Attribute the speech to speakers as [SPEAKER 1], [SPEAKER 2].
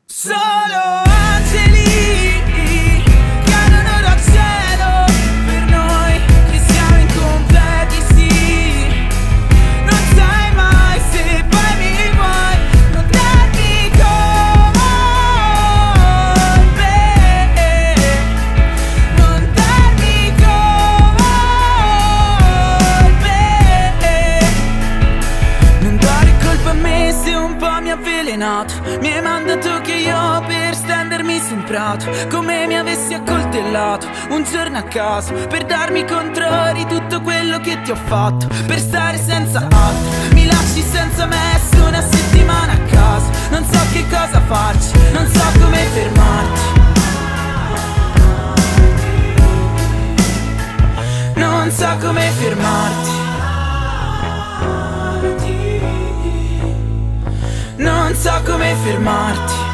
[SPEAKER 1] Solo angeli cadono dal cielo per noi che siamo incompleti, sì. Non sai mai se poi mi vuoi, non darmi colpe, non darmi colpe, non dare colpa a me se un po' mi ha avvelenato. Mi hai mandato che io per stendermi su un prato come mi avessi accoltellato un giorno a caso, per darmi contro di tutto quello che ti ho fatto, per stare senza altro. Mi lasci senza me su una settimana a casa, non so che cosa farci, non so come fermarti, non so come fermarti, non so come fermarti.